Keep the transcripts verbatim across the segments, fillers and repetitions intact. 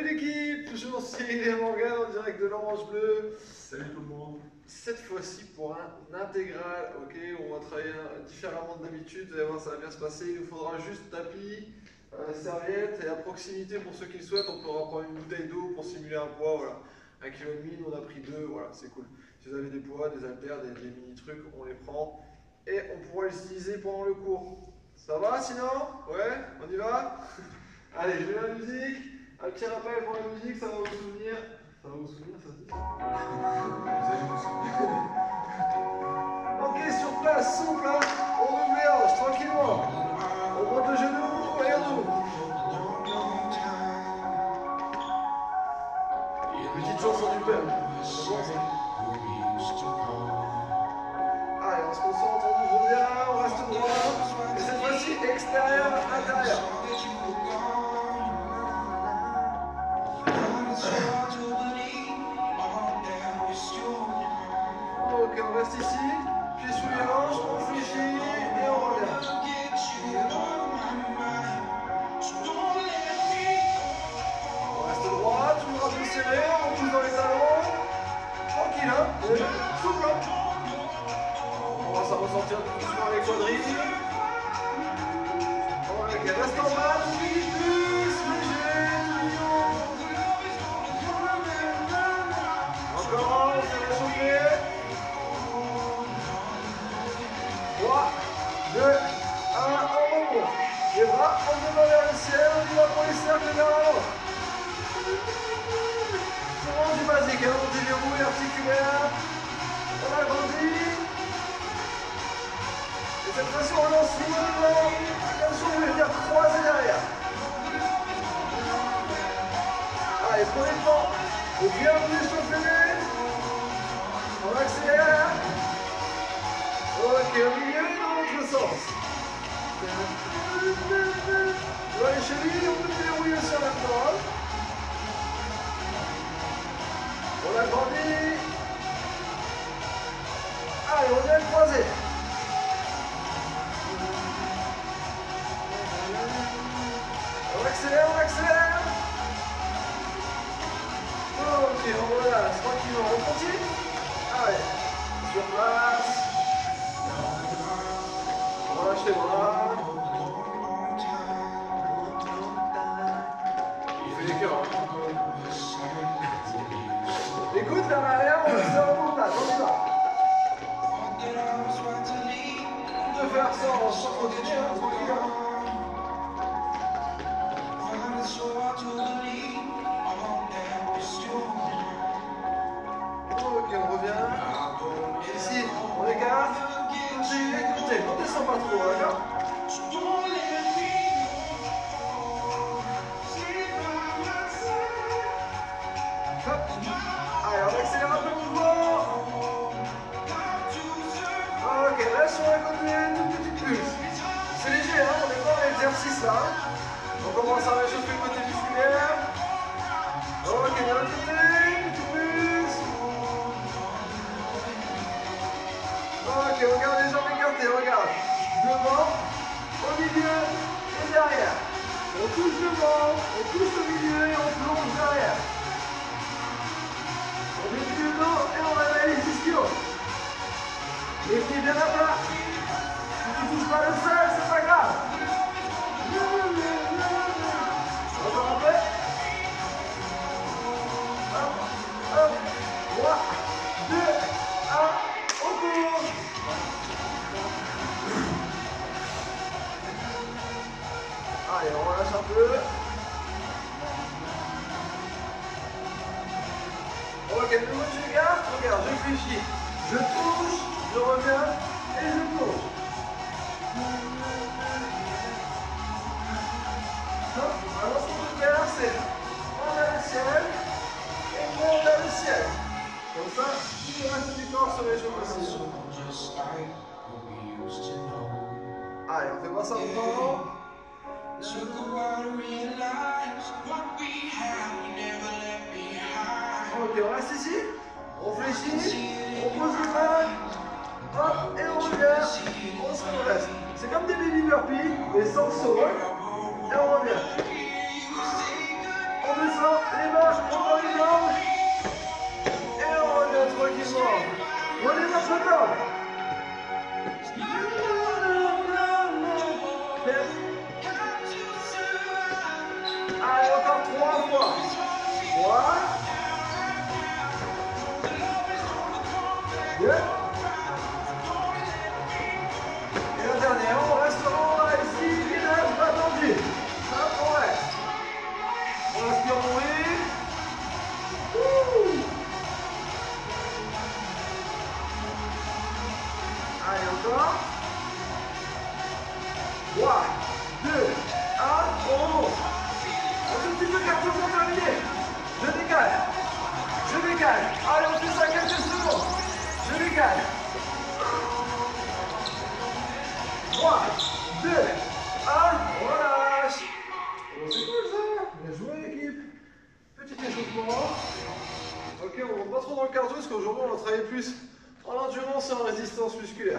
Salut l'équipe, toujours Cyril et Morgane en direct de l'Orange Bleu. Salut tout le monde. Cette fois-ci pour un intégral, ok, on va travailler différemment de d'habitude, vous allez voir ça va bien se passer. Il nous faudra juste tapis, euh, serviette et à proximité pour ceux qui le souhaitent, on pourra prendre une bouteille d'eau pour simuler un poids, voilà. Un kilo et demi, on a pris deux, voilà, c'est cool. Si vous avez des poids, des haltères, des, des mini trucs, on les prend et on pourra les utiliser pendant le cours. Ça va sinon? Ouais, on y va? Allez, je mets la musique. Un petit rappel pour la musique, ça va vous souvenir. Ça va vous souvenir, ça se dit? Vous allez vous souvenir. Ok, sur place, souple, hein. On ouvre les hanches, tranquillement. On monte le genou et on ouvre. Petite chanson du père. C'est bon ça? Allez, on se concentre, on ouvre bien, on reste droit. Et cette fois-ci, extérieur, intérieur. Ok, on reste ici, pieds sous les hanches, on fléchit et on revient. On reste droit, toujours un peu serré, on pousse dans les talons. Tranquille, hein, et souple. On commence à ressentir doucement les quadrilles. Ok, reste en bas, tout petit, plus léger, mignon. Encore, on fait réchauffer. trois, deux, un, on remonte. Les bras, on devant vers le ciel, on y va pour les cercles vers l'avant. C'est vraiment du basique, hein, on déverrouille articulaire. On agrandit. Et cette fois-ci, on lance loin. Attention, je vais venir croiser derrière. Allez, prenez le temps de bien vous échauffer. On accélère. Ok, au milieu et dans l'autre sens. Dans les chevilles, on peut dérouiller sur la corde. On agrandit. Allez, on vient croiser. On accélère, on accélère. Ok, on relâche tranquillement, on continue. Allez, sur place. On relâche les bras. Il fait des cœurs. Écoute, vers l'arrière, on se remontage, on y va. On peut faire ça sans continuer, hein, tranquille. Hein. Ok, on revient. Ici, on écarte. Comptez, comptez, on descend pas trop, d'accord? Hop. Allez, on accélère un peu le mouvement. Ok, là sur un côté, toute petite pulse. C'est léger, hein, on est pas dans l'exercice là. On commence à réchauffer le côté musculaire. Ok, de l'autre côté, petite pulse. Ok, regarde les jambes écartées, regarde. Devant, au milieu et derrière. On touche devant, on touche au milieu et on plonge derrière. On met du dos et on réveille les ischios. Les pieds bien à plat. Si tu ne touches pas le sol, c'est pas grave. Encore un peu. Hop, hop. trois, deux, un, au cours. Allez, on relâche un peu. Ok, de nouveau tu regardes, regarde, je fléchis. Je touche, je reviens et je plonge. Donc, alors ce qu'on peut faire, c'est on a le ciel et on a le ciel. Comme ça, tout le reste du corps se réchauffe aussi. Allez, on fait pas ça longtemps. Ok, on reste ici. On fléchit, on pose les mains, hop, et on revient, on se redresse. C'est comme des baby burpees, mais sans saut. Et on revient. On descend. Stop down. Allez, encore trois fois. Trois. Deux. Et la dernière, on restera là, ici, village, pas tendu. Ça pourrait. On respire mourir. Allez, encore. trois, deux, un, on monte. Un tout petit peu carton pour terminer. Je décale. Je décale. Allez, on fait ça quelques secondes. Je décale. trois, deux, un, on relâche. Bon, c'est cool ça. Bien joué l'équipe. Petit échauffement. Ok, on ne rentre pas trop dans le cardio parce qu'aujourd'hui on va travailler plus en endurance et en résistance musculaire.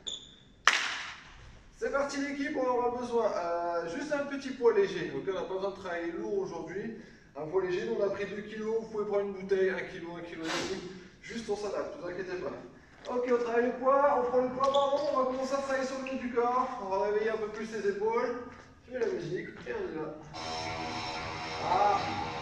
C'est parti l'équipe, on aura besoin euh, juste un petit poids léger. Donc on n'a pas besoin de travailler lourd aujourd'hui. Un poids léger, nous on a pris deux kilos, vous pouvez prendre une bouteille, un kilo, un kilo et demi. Juste on s'adapte, ne vous inquiétez pas. Ok, on travaille le poids, on prend le poids, pardon, on va commencer à travailler sur le haut du corps. On va réveiller un peu plus les épaules. Je mets la musique et on y va. Ah.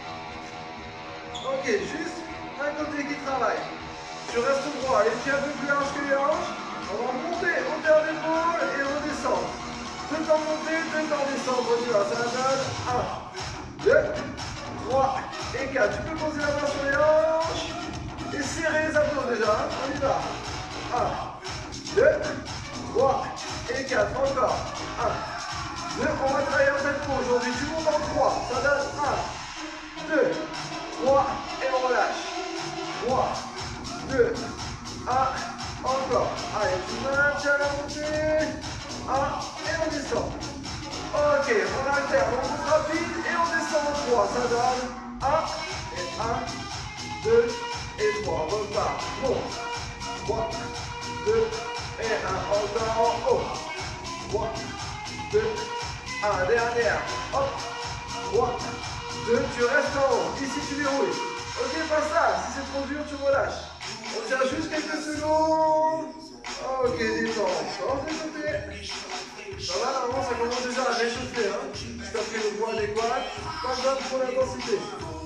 Ok, juste un côté qui travaille. Tu restes droit, les pieds un peu plus larges que les hanches. On va monter, hauteur d'épaule et redescendre. Deux temps monter, deux temps descendre. On y va, ça donne un, deux, trois et quatre. Tu peux poser la main sur les hanches et serrer les abdos déjà. On y va. un, deux, trois et quatre. Encore. un, deux. On va travailler en tempo aujourd'hui. Tu montes en trois. Ça donne un, deux, trois et on relâche. trois, deux, un. Encore. Allez, tu maintiens la montée. un et on descend. Ok, on alterne. On monte rapide et on descend en trois. Ça donne un et un, deux et trois. On repart. Monte. trois, deux et un. Encore en haut. trois, deux, un. Dernière. Hop. trois, deux. Tu restes en haut. Ici, tu déroules. Ok, pas ça. Si c'est trop dur, tu relâches. On tient juste quelques secondes. Ok, détends. Change de côté. Ça va, normalement, ça commence déjà à réchauffer. Hein. Tu as pris le poids adéquat. Pas besoin de trop d'intensité.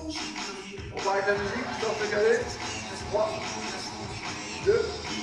On part avec la musique. Tu sors te caler. trois, deux,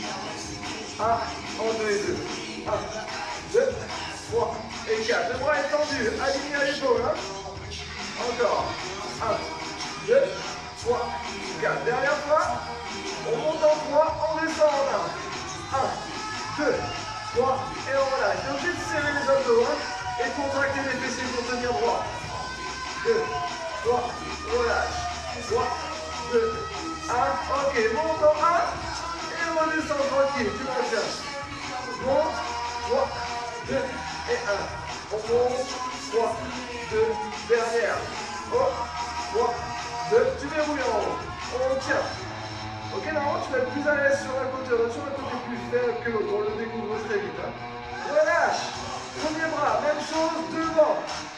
un. En deux et deux. un, deux, trois et quatre. Le bras est tendu. Aligné à l'épaule. Hein. Encore. un, deux, trois, quatre. Dernière fois. On monte en trois, on descend en un. un, deux, trois, et on relâche. T'es obligé de serrer les abdos hein, et contracter les fessiers pour tenir droit. deux, trois, relâche. trois, deux, un. Ok, monte en un et on redescend tranquille. Tu maintiens. Monte, trois, deux et un. On monte, trois, deux, dernière. Oh, trois, deux, tu déroules en haut. On tient. Ok, normalement tu vas être plus à l'aise sur la côté, sur le côté plus faible que l'autre, on le découvre très vite. Hein. Relâche, premier bras, même chose, devant.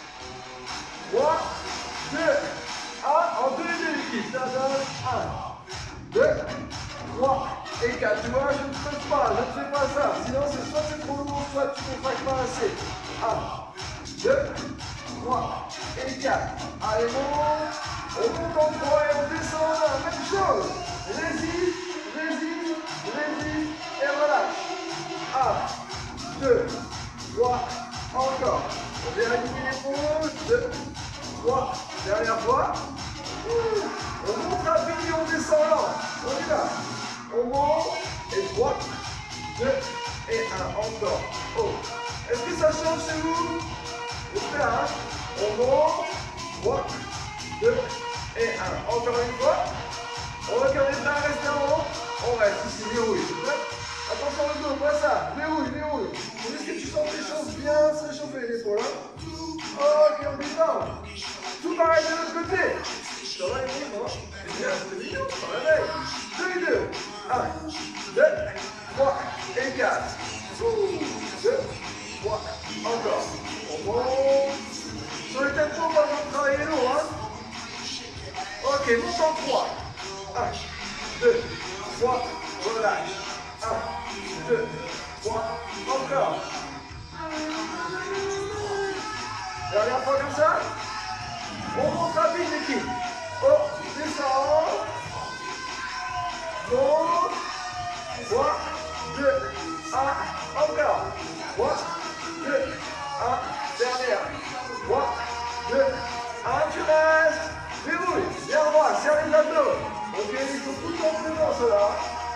trois, deux, un, en deux et deux l'équipe, ça donne un, deux, trois et quatre. Tu vois, je ne fais pas, je ne fais pas ça, sinon c'est soit c'est trop lourd, soit tu ne contractes pas assez. un, deux, trois et quatre. Allez, monte, on monte en trois et on descend en un, même chose. Résiste, résiste, résiste et relâche. un, deux, trois, encore. On vient aligner l'épaule. deux, trois, dernière fois. On monte rapide et on descend lent. On y va. On monte et trois, deux et un. Encore. Oh. Est-ce que ça change chez vous? J'espère, hein? On monte. trois, deux et un. Encore une fois. On regarde les bras, restez en haut. On reste ici, dérouille. Attention le dos, pas ça. Dérouille, dérouille. Faut juste que tu sens tes choses bien se réchauffer l'épaule. Hein. Ok, on détend. Tout pareil de l'autre côté. Ça va les filles, non? C'est bien, c'est mignon, ça réveille. deux et deux. un, deux, trois et quatre. deux, trois, encore. On monte. Sur le tempo, on va travailler lourd. Hein. Ok, monte en trois. un, deux, trois, relâche. un, deux, trois, encore. Dernière fois comme ça. On monte rapide l'équipe. Oh, descend. Monte. trois, deux, un, encore. trois, deux, un, dernière. trois, deux, un, tu restes. Déroule. Bien droit, serre les abdos. Ok, ils sont tout le temps devant ceux-là.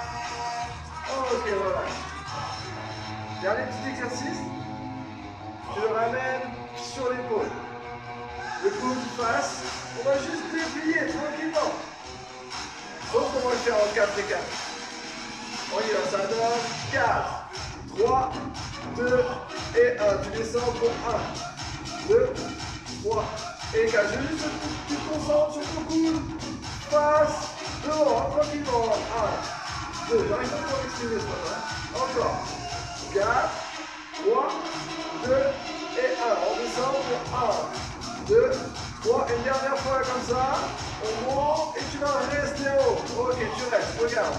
Ok, voilà. Dernier petit exercice. Tu le ramènes sur l'épaule. Le coude face. On va juste déplier tranquillement. Sauf qu'on va le faire en quatre et quatre. On y va, ça donne quatre, trois, deux et un. Tu descends pour un, deux, trois et quatre. Je veux juste que tu te concentres sur ton coude. Face, devant, tranquillement. un, deux, j'arrive pas à m'exprimer ce matin. Encore. quatre, trois, deux et un. On descend pour un, deux, trois. Une dernière fois comme ça. On monte et tu vas rester haut. Ok, tu restes, regarde.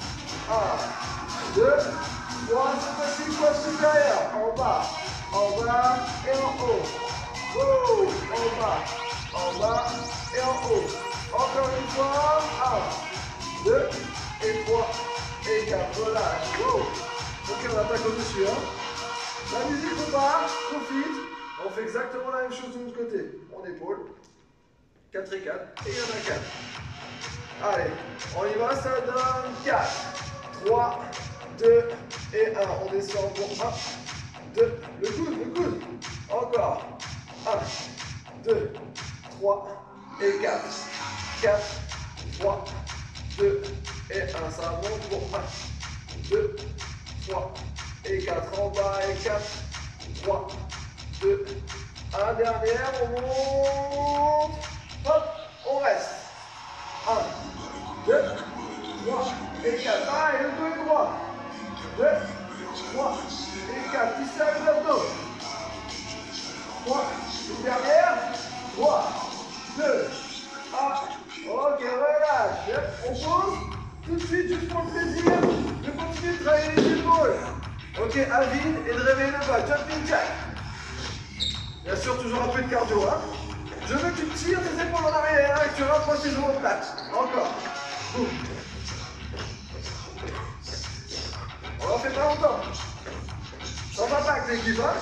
un, deux, trois, cette fois-ci, poids supérieur. En bas, en bas et en haut. Ouh, en bas, en bas et en haut. Encore une fois. un, deux et trois et quatre. Relâche. Ouh. Ok, on attaque au-dessus. Hein. La musique repart, profite. On fait exactement la même chose de l'autre côté. On épaule. quatre et quatre. Et il y en a quatre. Allez, on y va, ça donne quatre. trois, deux et un. On descend pour un, deux, le coude, le coude. Encore. un, deux, trois et quatre. quatre, trois, deux et un. Ça monte pour un, deux, trois et quatre. En bas et quatre, trois, deux, un. Dernière, on monte. Hop, on reste. un, deux, trois et quatre. Ah, et le dos est droit. deux, trois et quatre. Tu serres les abdos. trois. Une dernière. trois, deux, un. Ok, relâche. On pose. Tout de suite, juste pour le plaisir, de continuer de travailler les épaules. Ok, à vide et de réveiller le bas. Jumping jack. Bien sûr, toujours un peu de cardio. Hein. Je veux que tu tires tes épaules en arrière et que tu rapproches tes omoplates. Encore. Boum. On en fait pas longtemps. Ça va pas avec l'équipe, hein.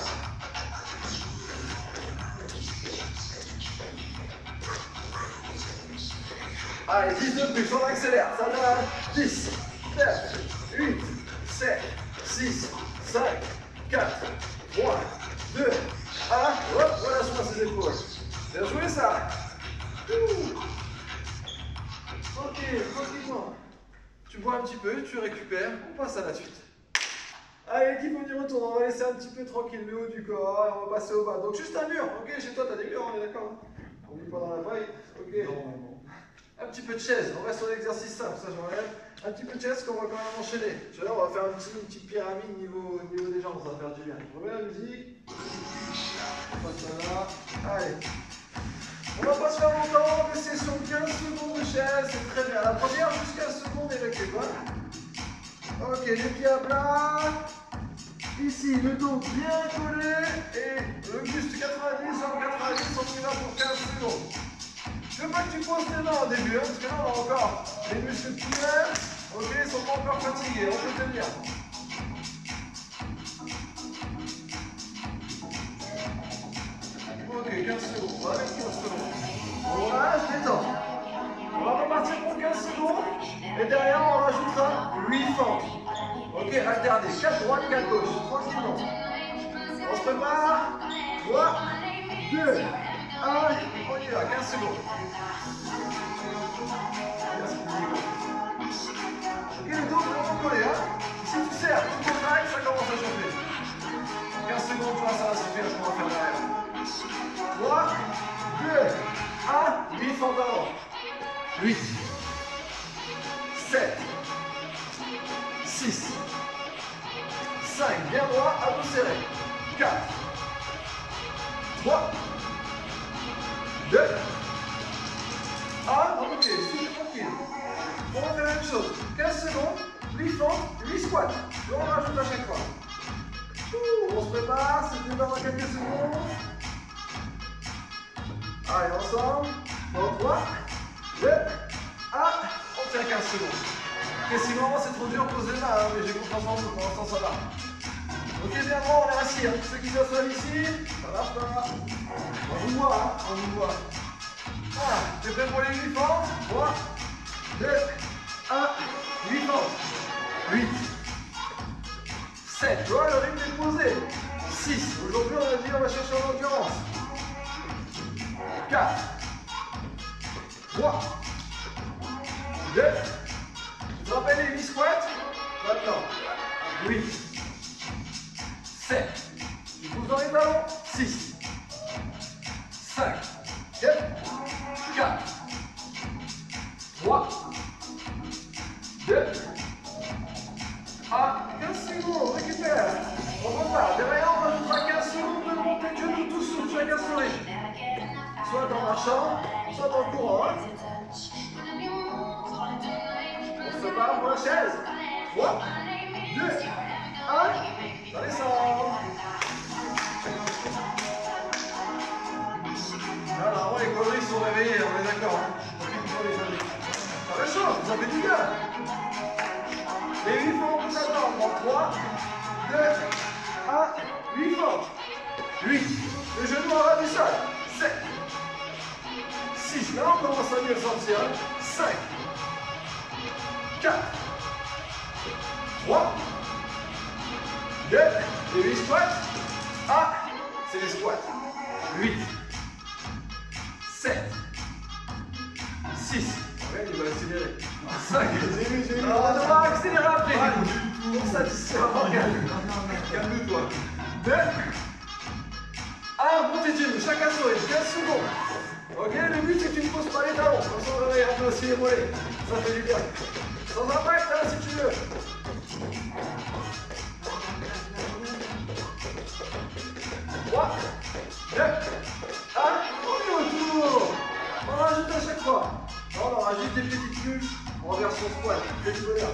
Allez, dix de plus, on accélère. Ça donne dix, neuf, huit, sept, six, cinq, quatre, trois, deux, un. Hop, relâche-moi ses épaules. Bien joué ça. Ouh. Ok, tranquillement. Tu bois un petit peu, tu récupères, on passe à la suite. Allez l'équipe, on y retourne, on va laisser un petit peu tranquille le haut du corps et on va passer au bas. Donc juste un mur, ok, chez toi t'as des murs, on est d'accord. On vit pas dans la paille, ok. Non. Un petit peu de chaise, on reste sur l'exercice simple, ça j'enlève. Un petit peu de chaise qu'on va quand même enchaîner. Là on va faire un petit, une petite pyramide niveau, niveau des jambes, ça va faire du bien. Je remets la musique. On passe ça là. Allez. On va pas se faire longtemps, des sessions de quinze secondes de chaise, c'est très bien. La première, juste quinze secondes avec les doigts. Ok, les pieds à plat. Ici, le dos bien collé. Et le buste quatre-vingt-dix, sur quatre-vingt-dix, on y va pour quinze secondes. Je veux pas que tu poses tes mains au début, hein, parce que là, on a encore les muscles de poumon. Ok, ils sont pas encore fatigués, on peut tenir. Ok, quinze secondes, on va avec quinze secondes. On lâche, détend. On va repartir pour quinze secondes. Et derrière, on rajoutera huit fentes. Ok, alternez. quatre droite, quatre gauche. Tranquillement. On se prépare. trois, deux, un. On y va. quinze secondes. Ok, le dos vraiment collé. Hein. Si tu serres, tu contractes, ça commence à chauffer. quinze secondes, ça va suffire. Je vais faire derrière. trois, deux, un. huit fentes avant. huit, sept, six, cinq, bien droit, à vous serrer. quatre, trois, deux, un. Ok, souffle tranquille. On va faire la même chose. quinze secondes, huit fentes, huit squats. Et on rajoute à chaque fois. Ouh, on se prépare, c'est dans quelques secondes. Allez, ensemble. Dans trois, deux, un. On tient quinze secondes. Ok, sinon c'est trop dur, posez les mains, hein, mais j'ai confiance en vous, pour l'instant ça va. Ok, bien bon, on est assis. Hein. Ceux qui s'assoient ici, ça marche pas. On vous voit, hein, on vous voit. Voilà, t'es prêt pour les huit fentes? trois, deux, un, huit fentes. huit, sept, tu vois, le rythme est posé. six, aujourd'hui on a dit on va chercher en endurance. quatre, trois, deux, tu te rappelles les huit squats? Maintenant, huit, sept, tu pousses dans les talons, six, cinq, quatre, trois, deux, un, quinze secondes, récupère. On repart, derrière on rajoutera quinze secondes de montée de genoux tous sous chacun son rythme. Soit en marchant, soit en courant. Hein. On se prépare pour la chaise. trois, deux, un, ça descend. Là, normalement, les conneries sont réveillées, on est d'accord. Hein. Ça réchauffe, vous avez du bien. Les huit fentes, on s'attend. En trois, deux, un, huit fentes. huit. Le genou en ras du sol. sept. six. Là, on commence à mieux le sentir. cinq. quatre. trois. deux. Les huit squats. un. C'est les squats. huit. sept. six. Ouais, il va accélérer. cinq. J'ai vu, j'ai vu. On va accélérer après. Pour satisfaire Morgane. Calme-toi. deux. un. Montez de genoux. Chacun sourit. quinze secondes. Ok, le but c'est que tu ne poses pas les talons. Comme ça on réveille un peu aussi les mollets. Ça fait du bien. Sans impact, hein, si tu veux. trois, deux, un. On est autour. On rajoute à chaque fois. On en rajoute des petites pulses en version squat. Que du bonheur.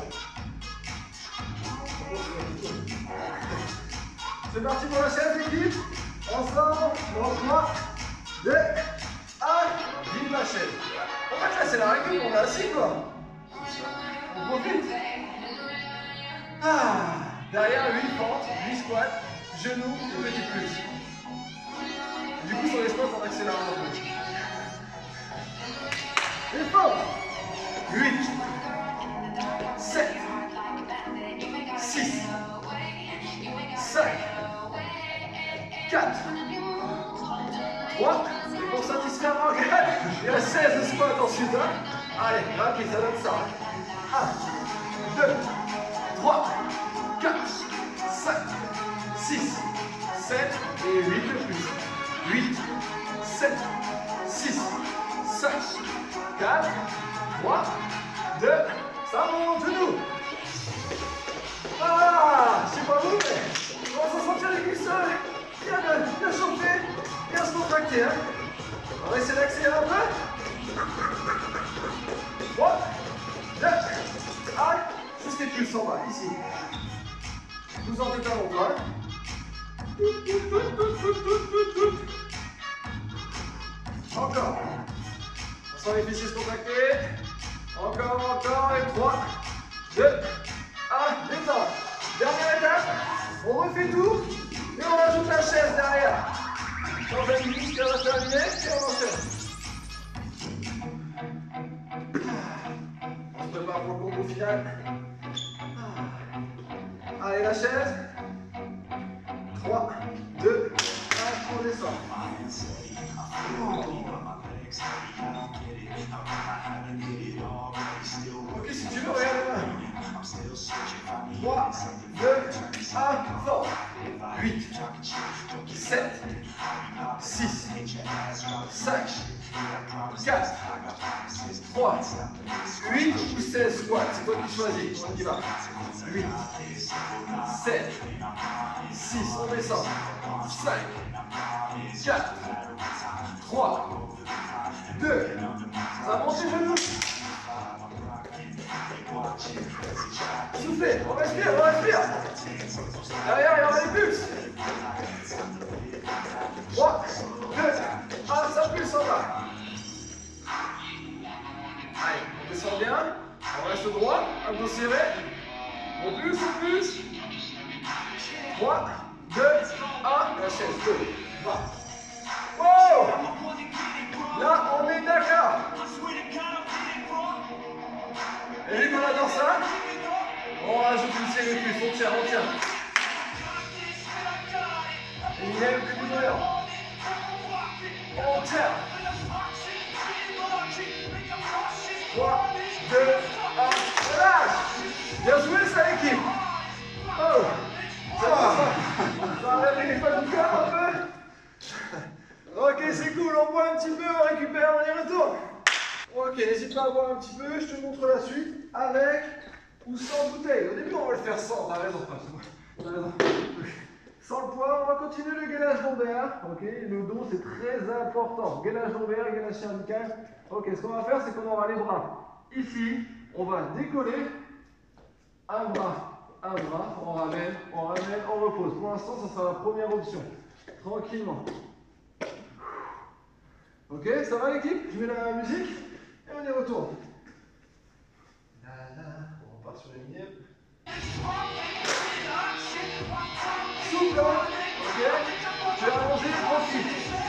C'est parti pour la chaise, l'équipe. Ensemble, dans trois, deux, un. Vive la chaise. En fait, là, c'est la récup, on est assis, quoi. On profite. Ah. Derrière, huit fentes, huit squats, genoux et petit plus. Du coup, sur les squats, on accélère un peu. Et fort. huit, sept, six, cinq, quatre, trois, et pour satisfaire Morgane, il y a seize squats ensuite. Hein. Allez, rapide, ça donne ça. un, deux, trois, quatre, cinq, six, sept et huit de plus. huit, sept, six, cinq, quatre, trois, deux, ça monte nous. Ah, je sais pas vous, mais on va s'en sentir les cuisses bien, bien chauffer, bien se contracter. Hein. On va essayer d'accélérer un peu. trois, deux, un, juste les pulses en bas, ici. Vous en détalons pas. Encore. On sent les fessiers se contracter. Encore, encore, et trois, deux, un, détente. Dernière étape, on refait tout, et on rajoute la chaise derrière. On fait une liste qui va terminer, et on enchaîne. On se prépare pour le combo final. Allez, la chaise. trois, deux, un, on descend. Ok, si tu veux, regarde les mains. trois, deux, un, fort. huit, sept, six, cinq, quatre, trois, huit ou seize squats. C'est toi qui choisis. On y va. huit, sept, six, on descend. cinq, quatre, trois, deux, ça monte les genoux. Soufflez, on respire, on respire. Derrière, il y aura les pulses. trois, deux, un, ça pulse en bas. Allez, on descend bien. On reste droit, un peu serré. On pulse, on pulse. trois, deux, un, la chaise, deux, va. Wow! Là, on est d'accord. Et vu qu'on adore ça, on rajoute une série de plus, on tient, on tient. Et il y a le plus de douleur. On tient. trois, deux, un, relâche. Bien joué ça l'équipe. Oh, ça va, ça va réveiller les pas du corps un peu. Ok, c'est cool, on boit un petit peu, on récupère, on y retourne. Ok, n'hésite pas à boire un petit peu, je te montre la suite, avec ou sans bouteille. Au début, on va le faire sans, t'as raison, t'as raison. Sans le poids, on va continuer le gainage lombaire. Ok, le dos, c'est très important. Gainage lombaire, gainage cervical. Ok, ce qu'on va faire, c'est qu'on aura les bras ici, on va décoller, un bras, un bras, on ramène, on ramène, on repose. Pour l'instant, ça sera la première option. Tranquillement. Ok, ça va l'équipe? Je mets la musique et on y retourne. Là, là, on repart sur les lignées. Souple, ok? Tu es allongé, tranquille.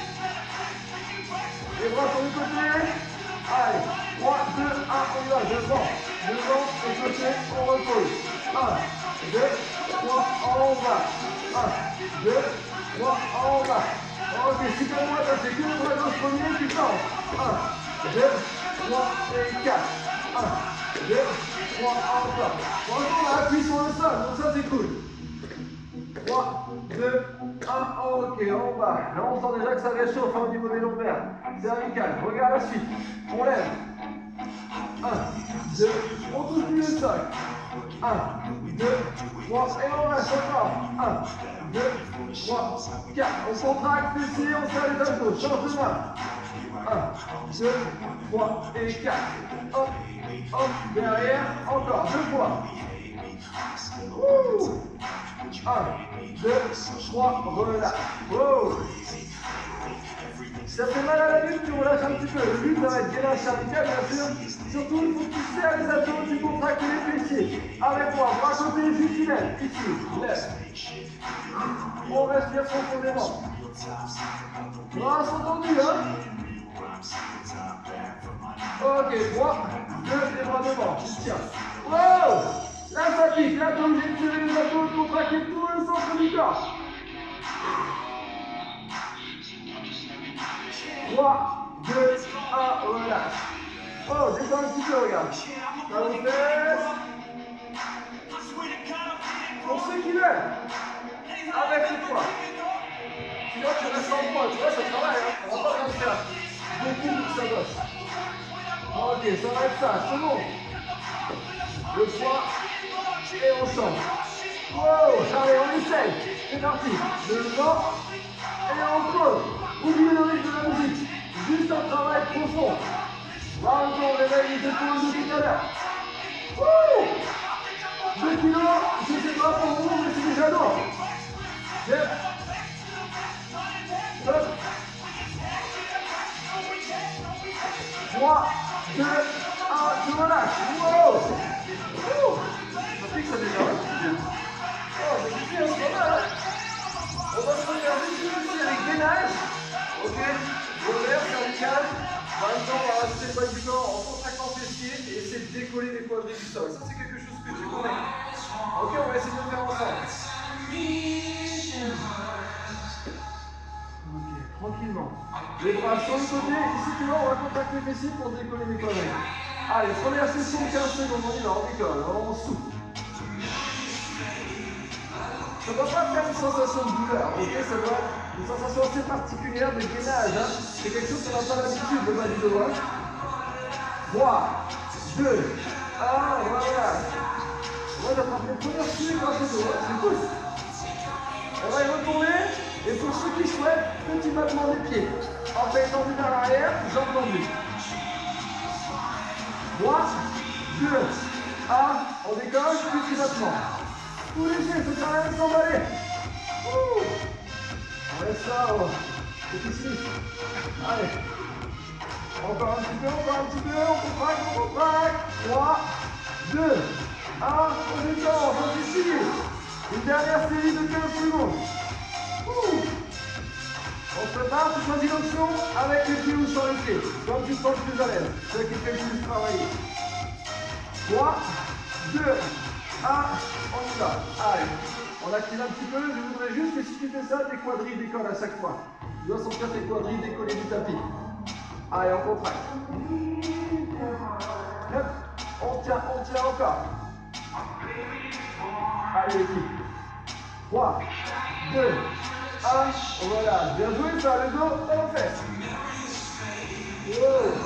Les bras sur le côté. Allez, trois, deux, un, on y va, devant. Devant, et côté, on repose. un, deux, trois, en bas. un, deux, trois, en bas. Ok, si comme moi, t'as fait que le bras gauche premier, tu tends. un, deux, trois et quatre. un, deux, trois, encore. Franchement, on a appuyé sur le sol, donc ça c'est cool. trois, deux, un, ok, en bas. Là, on sent déjà que ça réchauffe hein, au niveau des lombaires. Cervical, regarde la suite. On lève. un, deux, on touche plus le sol. un, deux, trois, et on reste encore. un, deux, trois, quatre. On contracte ici, on serre les abdos. Change de main. un, deux, trois et quatre. Hop, hop, derrière, encore deux fois. Ouh. un, deux, trois, relâche. Wow. Si ça fait mal à la nuque, tu relâches un petit peu. Le but, ça va être gainage cervical, bien sûr. Surtout, il faut que tu serres les abdos, tu contractes les fessiers. Avec moi, bras côté, juste tu lèves. Ici, lève. On respire profondément. Bras sont tendus, hein. Ok, trois, deux, les bras devant. Tiens. Wow! Là, ça pique. Là, t'es obligé de serrer les abdos, de contracter tout le centre du corps. trois, deux, un, relâche. Oh, descends un petit peu, regarde. Ça vous fait. Pour ceux qui veulent, avec le poids. Sinon, tu restes en poids, tu vois, ça travaille, hein. On va pas comme ça. Beaucoup pour sa bosse. Ok, ça va être ça, c'est bon. Le poids, et on change. Wow, allez, on essaye. C'est parti. Devant, et on pose. Oubliez le rythme de la musique. Juste un travail profond. Là encore, on réveille les épaules de tout à l'heure. deux kilos, je ne sais pas pour vous, mais c'est déjà lourd. sept, neuf, trois, deux, un, je relâche. Wow! Ça pique ça déjà. Oh, c'est super, c'est pas mal, hein. On va se regarder ici avec gainage. Ok, lombaire, cervical. Maintenant, on va rajouter le bas du corps en contractant fessier et essayer de décoller les quadris du sol. Ça, c'est quelque chose que tu connais. Ok, on va essayer de le faire ensemble. Ok, tranquillement. Les bras sur le côté. Ici, tu vois, on va contracter les fessiers pour décoller les quadris. Allez, première session, quinze secondes. On y va, on décolle, on souffle. Ça ne doit pas faire une sensation de douleur, ok? Ça doit être une sensation assez particulière de gainage. Hein? C'est quelque chose qu'on n'a pas l'habitude de bas du dos. trois, deux, un, voilà. On va attraper le premier suivi grâce au dos. Hein? C'est cool. On va y retourner. Et pour ceux qui souhaitent, petit battement des pieds. Orteil tendu vers l'arrière, jambes tendues. trois, deux, Ah, on décolle, plus plus lentement. Tout léger, ça sert à rien de s'emballer. On laisse ça, oh. C'est ici. Allez. Encore un petit peu, encore un petit peu, on contracte, on contracte. trois, deux, un, on détend, on continue. Une dernière série de quinze secondes. Ouh. On se prépare, tu choisis l'option avec les pieds ou sur les pieds. Comme tu te sens le plus à l'aise. C'est qui fait le plus travailler. trois, deux, un, on y va. Allez, on active un petit peu. Je voudrais juste que si tu fais ça, tes quadrilles décollent à chaque fois. Tu dois sentir tes quadrilles décoller du tapis. Allez, on contracte. Hop, on tient, on tient encore. Allez, l'équipe. trois, deux, un. Voilà, bien joué, ça, le dos, on le fait. Wow.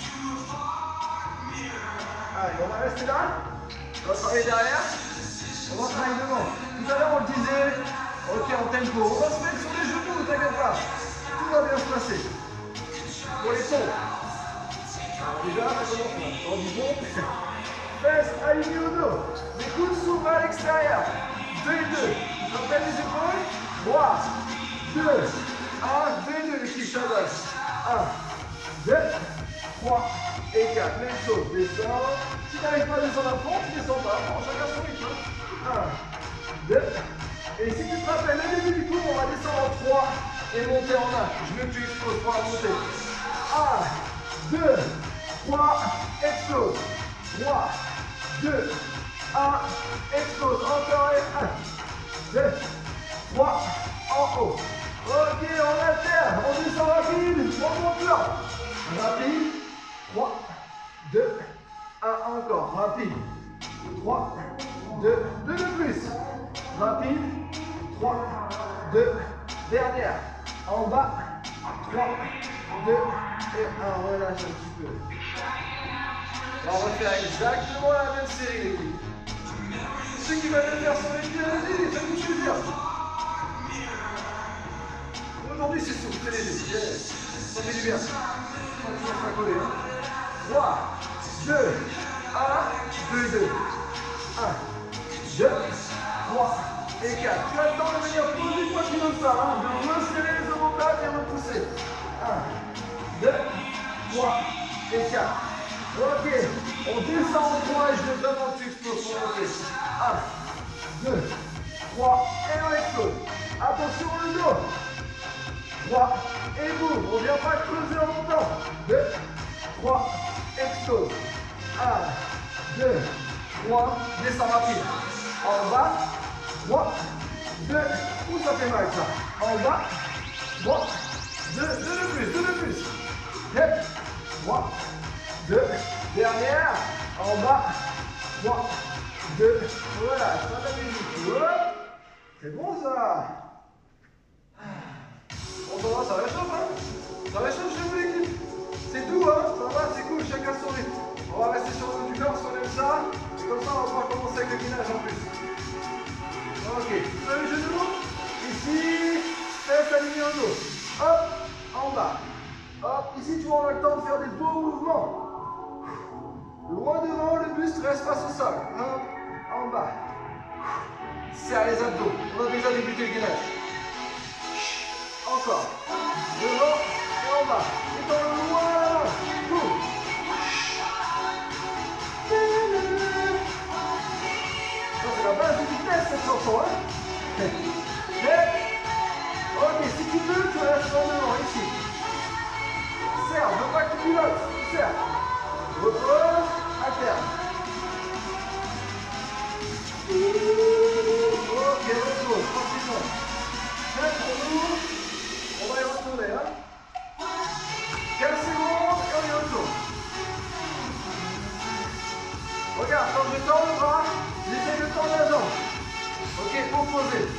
Allez, on va rester là. On va travailler derrière. On va travailler devant. Tout à l'heure, on le disait, ok, en tempo. On va se mettre sur les genoux, t'inquiète pas. Tout va bien se passer. Pour les sons. Alors déjà, ça commence là. On dit bon. Fesses alignées au dos. Les coudes s'ouvrent à l'extérieur. deux et deux. Rappelle les épaules. trois, deux, un, deux et deux. L'équipe Shadows. un, deux, trois et quatre. Même chose. Descends. Si tu n'arrives pas à descendre à fond, tu descends pas. Bon, chacun son rythme. un, deux. Et si tu te rappelles le début du cours, on va descendre en trois et monter en un. Je veux que tu exploses pour la montée. un, deux, trois, explose. trois, deux, un, explose. Encore et un, deux, trois, en haut. Ok, on alterne. On descend rapide. On monte là. Rapide. trois, deux, un, encore. Rapide. trois, deux, deux de plus. Rapide. trois, deux, dernière. En bas. trois, deux et un. On relâche un petit peu. On va refaire exactement la même série, l'équipe. Ceux qui veulent le faire sur les pieds, allez-y, faites-vous plaisir. Aujourd'hui, c'est souple, c'est léger. Ça fait du bien. On va se coller. trois, deux, un, deux, deux. un, deux, trois et quatre. Tu as le temps de venir poser quoi qu'il en soit, hein, de resserrer les omoplates et repousser. un, deux, trois et quatre. Ok, on descend en trois et je veux vraiment que tu exploses pour monter. un, deux, trois et on explose. Attention le dos. trois et boum. On ne vient pas creuser en montant. deux, trois, explose. un, deux, trois, descends rapide. En bas, trois, deux, ouh ça fait mal ça. En bas, trois, deux, deux de plus, deux de plus. trois, deux, dernière, en bas, trois, deux, voilà, ça va bien. C'est bon ça. On va voir, ça réchauffe hein. Ça réchauffe chez vous l'équipe. C'est doux hein, ça va, c'est cool, chacun son rythme. On va rester sur le haut du corps si on aime ça. Et comme ça on va pouvoir commencer avec le gainage en plus. Ok, sur les genoux, ici, fesses alignées au dos. Hop, en bas. Hop, ici tu auras le temps de faire des beaux mouvements. Loin devant, le buste reste face au sol. Hop, en bas. Serre les abdos. On a déjà débuté le gainage. Encore. Devant et en bas. Et dans le loin. Boum. Ça, c'est la base de vitesse cette chanson. Hein. Mais, ok, si tu veux, tu restes en devant ici. Serre, je veux pas que tu pilotes. Serre. Repose, alterne. Ok, repose, tranquillement. Même pour nous, on va y retourner. Hein. quinze secondes et on y retourne. Regarde, quand je tends le bras, j'essaie de tendre la jambe. Ok, opposé.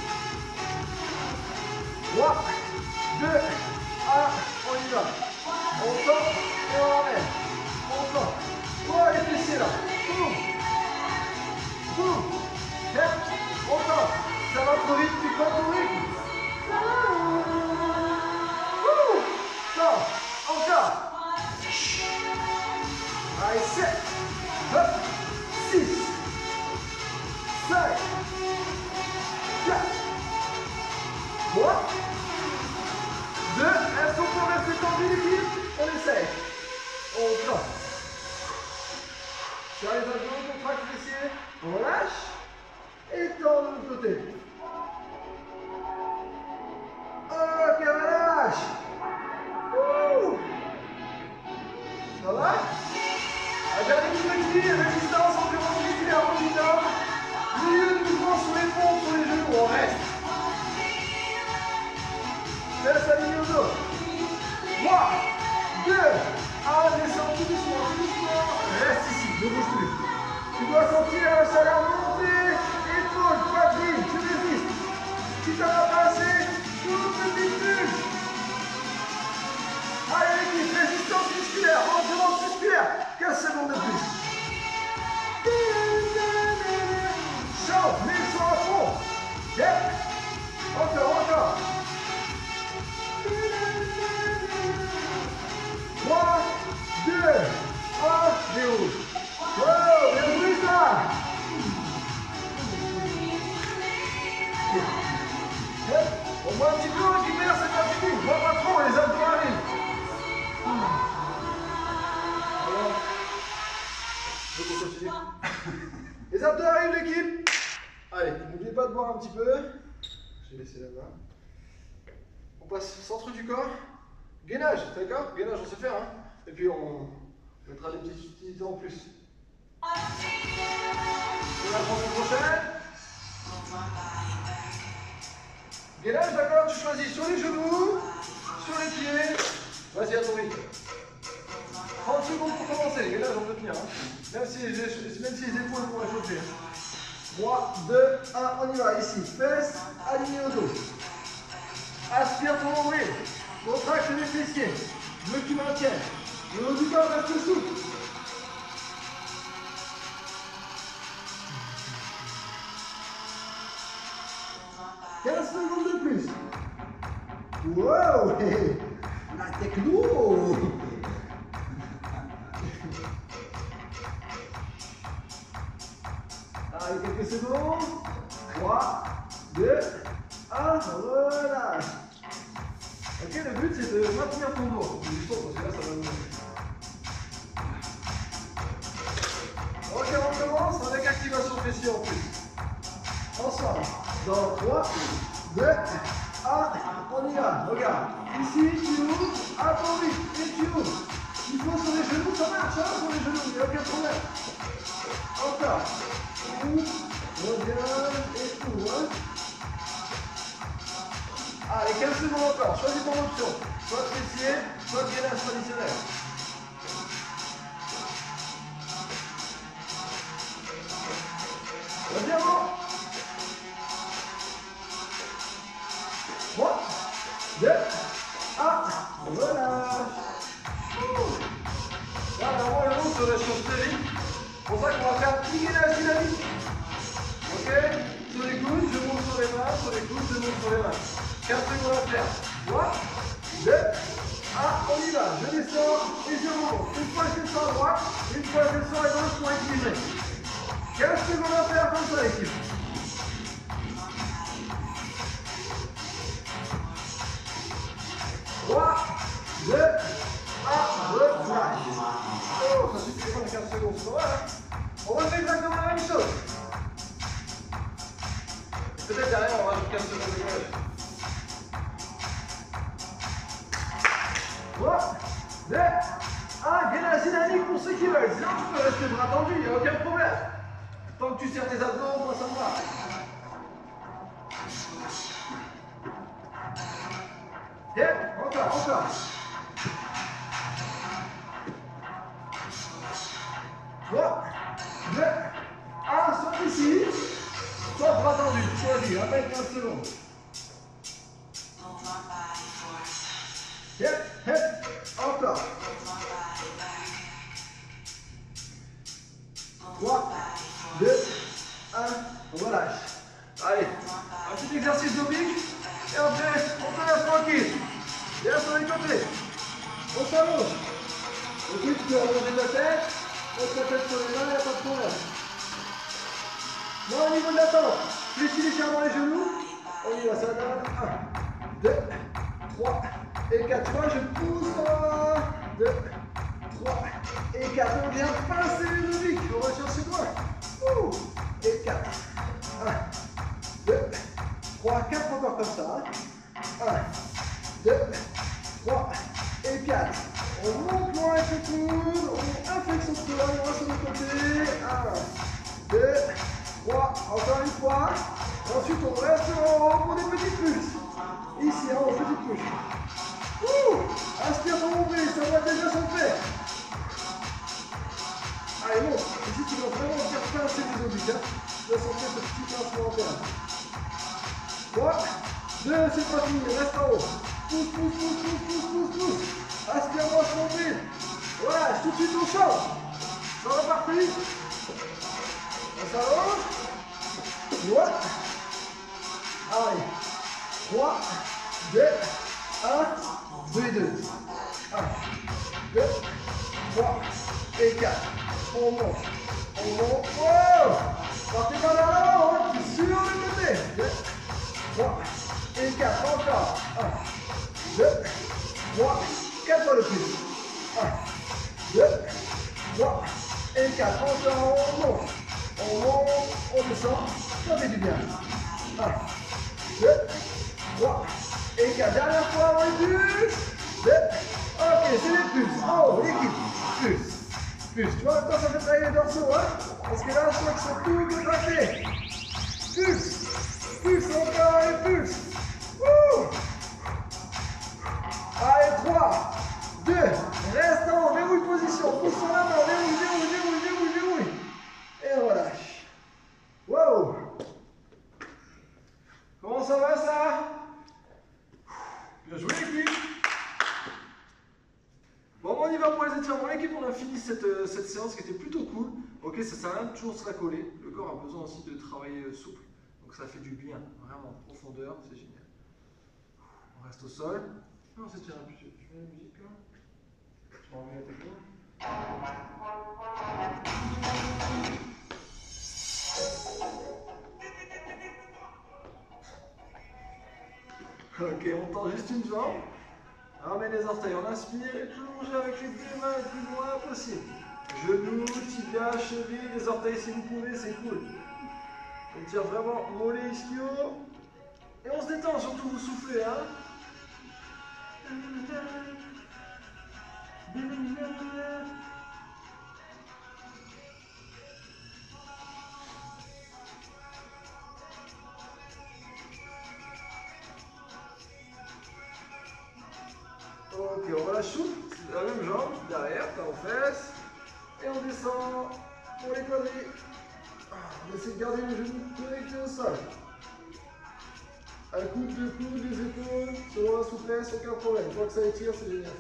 trois, deux, un, on y va. On tend et on ramène. On tend. Oh, les fessiers là. Boum. Boum. On tend. Ça va trop vite, tu prends ton rythme. Boum. Tend. Encore. Allez, sept. six. deux. Est-ce qu'on peut rester tendu l'équipe? On essaye. On tend. Sur les abdos, on contracte fessier. On relâche. Et tend de l'autre côté. Ok, relâche. Ouh. Ça va? La dernière flexion, résistance, endurance musculaire redoutable. Milieu de mouvement sur les pompes, sur les genoux, on reste. Laisse aligner au dos. trois, deux, un, descends tout doucement, tout doucement. Reste ici, ne bouge plus. Tu dois sentir la chaleur monter. Épaule, poitrine, tu résistes. Si tu n'en as pas assez, toute petite bulle. Allez l'équipe, résistance musculaire, endurance musculaire. quinze secondes de plus. Chante, mets le son à fond. Yep. Encore, encore. trois, deux, un, déroule. Wow, bien joué ça. Yep. On voit un petit peu, on récupère, c'est pas fini. On voit pas trop, les abdos arrivent. Alors, je peux continuer. Les abdos arrivent l'équipe. Allez, n'oubliez pas de boire un petit peu. Je vais laisser là-bas. On passe au centre du corps. Gainage, d'accord? Gainage, on sait faire. Hein? Et puis on mettra des petites subtilités en plus. On la prochaine prochaine. Gainage, d'accord? Tu choisis sur les genoux, sur les pieds. Vas-y, à ton rythme. trente secondes pour commencer. Gainage, on peut tenir. Hein? Même, si les, même si les épaules vont réchauffer. trois, deux, un, on y va. Ici, fesses alignées au dos. Aspire ton nombril. Contracte les fessiers. Je veux que tu maintiennes. Le haut du corps reste souple. quinze secondes de plus. Wow, la techno. Allez, quelques secondes. trois, deux, un, relâche. Ok, le but c'est de maintenir ton dos. Du son, parce que là ça va nous. Ok, on commence avec activation fessier en plus. Ensemble. Dans trois, deux, un, on y va. Regarde. Ici, tu ouvres, à ton rythme, et tu ouvres. Il faut sur les genoux, ça marche, hein, sur les genoux, il n'y a aucun problème. Encore. Ouvre, reviens, et ouvre. Hein. Allez, quinze secondes encore, choisis ton option. Soit fessier, soit gainage traditionnel. Reviens bon. trois, deux, un, relâche. Là, vraiment, le long se réchauffe très vite. C'est pour ça qu'on va faire un petit gainage dynamique. Ok? Sur les coudes, je monte sur les mains, sur les coudes, je monte sur les mains. quinze secondes à faire. trois, deux, un, on y va. Je descends et je monte. Une fois je descends à droite, une fois je descends à gauche pour équilibrer. quinze secondes à faire comme ça, l'équipe. trois, deux, un, relâche. Oh, ça suffit pas les quinze secondes, c'est pas mal, hein? On refait exactement la même chose. Peut-être derrière, on rajoute quinze secondes de gauche. trois, deux, un, gainage dynamique pour ceux qui veulent. Sinon, tu peux rester bras tendus, il n'y a aucun problème. Tant que tu serres tes abdos, moi ça me va. Yep, encore, encore. trois, deux, un, soit ici, soit bras tendus, tu choisis, rappelle quinze secondes. Yep, yep, encore. trois, deux, un, relâche. Allez, un petit exercice d'oblique, et après, on te laisse tranquille. Viens sur les côtés. On s'allonge. Ok, tu peux allonger ta tête, pose ta tête sur les mains, il n'y a pas de problème. Non, au niveau de la tente, fléchis légèrement les genoux. On y va, ça donne un, deux, trois, et quatre. Tu vois, je pousse. un, deux, trois et quatre. On vient pincer les obliques. On va chercher quoi? Ouh. Et quatre. un, deux, trois, quatre encore comme ça. un, deux, trois et quatre. On monte loin avec le coude. On inflexion de colonne. On va sur le côté. un, deux, trois. Encore une fois. Ensuite, on reste en haut pour des petites pulses. Ici, en haut, petite pulse. Ouh. Inspire pour ouvrir. Ça va déjà se faire. Allez, bon. Ici, tu dois vraiment faire pincer les obliques. Hein. Tu dois sentir ce petit pincement en terre. trois, deux, c'est pas fini. Reste en haut. Pousse, pousse, pousse, pousse, pousse, pousse, pousse. Aspire, brosse, nombril. Voilà, tout de suite on change. C'est reparti. On s'allonge. Droite. Allez. trois, deux, un, deux et deux. un, deux, trois et quatre. On monte. On monte. Oh! Partez pas vers l'avant, hein, sur le côté. deux, trois et quatre. Encore. un, deux, trois, quatre fois le plus. un, deux, trois et quatre. Encore, on monte. On monte, on descend. Ça fait du bien. un, deux, trois et quatre. Dernière fois, on les pulse. deux. Ok, c'est les pulses. Oh, l'équipe. Pulse. Pulse. Tu vois, quand ça fait travailler les dorsaux, hein? Parce que là, je crois qu'ils sont tout contractés. Pulse. Pulse, encore et pulse. Wouh! Allez, trois, deux, reste en haut, verrouille position, pousse sur la main, verrouille, verrouille, verrouille, verrouille, verrouille. Et on relâche. Wow! Comment ça va ça? Bien joué l'équipe. Bon, on y va pour les étirements. L'équipe, on a fini cette, euh, cette séance qui était plutôt cool. Ok, ça sert à rien de toujours se la coller. Le corps a besoin aussi de travailler euh, souple. Donc ça fait du bien, vraiment, profondeur, c'est génial. On reste au sol. On s'étire un peu. Je mets la musique là. Je m'en remets la techno. Ok, on tend juste une jambe. Ramène les orteils, on inspire et plonge avec les deux mains le plus loin possible. Genoux, tibia, cheville, les orteils si vous pouvez, c'est cool. On tire vraiment mollet, ischio. Et on se détend, surtout vous soufflez, hein. Ok, on relâche souple, la même jambe, derrière, pas aux fesses. Et on descend pour les quadrilles. On essaie de garder les genoux connectés au sol. Un coude, deux coudes, les épaules, selon la souplesse, aucun problème. Une fois que ça étire, c'est génial.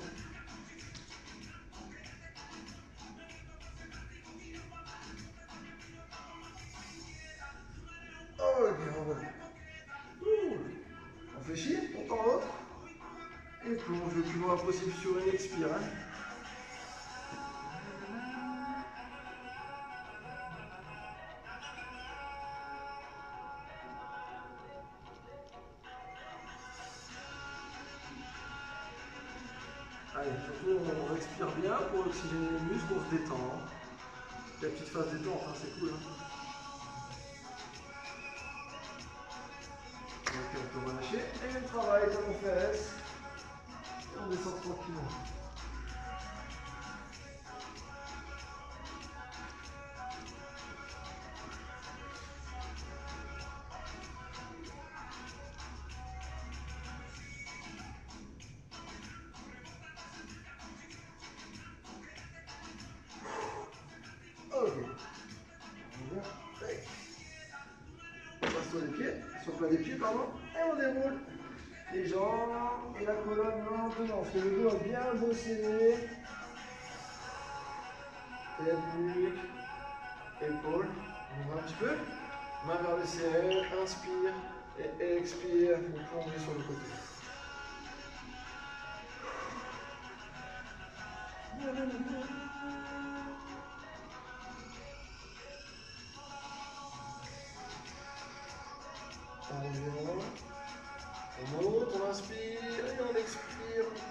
Ok, on va. On fait chier, on tend l'autre. Et plonge le plus loin possible sur une expire. Hein. Allez, surtout on respire bien pour oxygéner les muscles, on se détend. La petite phase détente, hein, c'est cool. Hein. Ok, on peut relâcher. Et le travail comme on fait. Et on descend tranquillement. Ok. Passe-toi les pieds, sur le plat des pieds, pardon, et on déroule les jambes et la colonne lentement. On fait le dos bien bossé. Tête, nuque, épaules. On ouvre un petit peu. Main vers le ciel, inspire et expire. Vous plongez sur le côté. On revient. On monte, on inspire et on expire.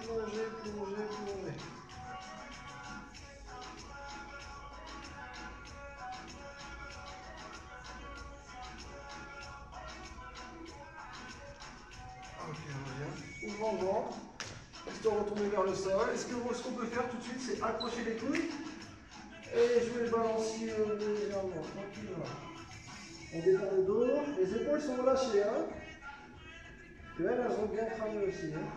histoire de retourner vers le sol. Et ce qu'on ce qu'on peut faire tout de suite, c'est accrocher les couilles. Et je vais les balancer euh, légèrement, tranquillement. On détend le dos, les épaules sont relâchées. Hein. Et elles, elles ont bien cramé aussi. Hein.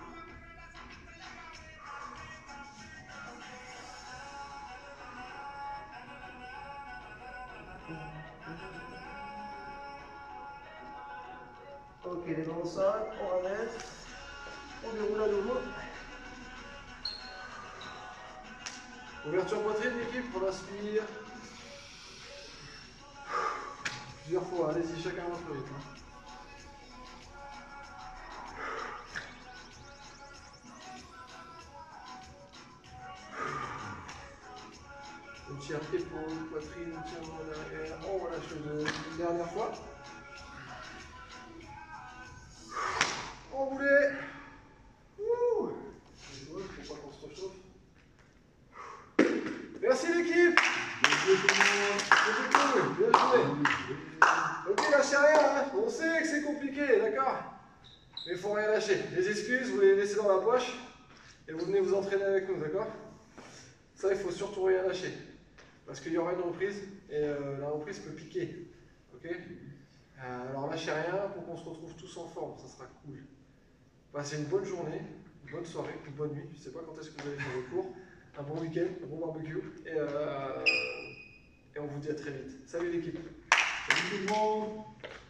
Ok, les mains au sol, on ramène, on déroule à nouveau. Ouverture poitrine, l'équipe, on inspire. Plusieurs fois, allez-y, chacun votre rythme. On tire épaule, poitrine, on tire en arrière, on relâche le dos. Une dernière fois. Enroulé. Ouh. Faut pas qu'on se réchauffe. Merci l'équipe. Bien joué. Ok, lâchez rien, hein. On sait que c'est compliqué, d'accord? Mais il faut rien lâcher. Les excuses, vous les laissez dans la poche et vous venez vous entraîner avec nous, d'accord? Ça, il faut surtout rien lâcher. Parce qu'il y aura une reprise et euh, la reprise peut piquer. Ok? euh, Alors lâchez rien pour qu'on se retrouve tous en forme, ça sera cool. Passez une bonne journée, une bonne soirée, une bonne nuit. Je ne sais pas quand est-ce que vous allez faire le cours. Un bon week-end, un bon barbecue. Et, euh, et on vous dit à très vite. Salut l'équipe. Salut tout le monde.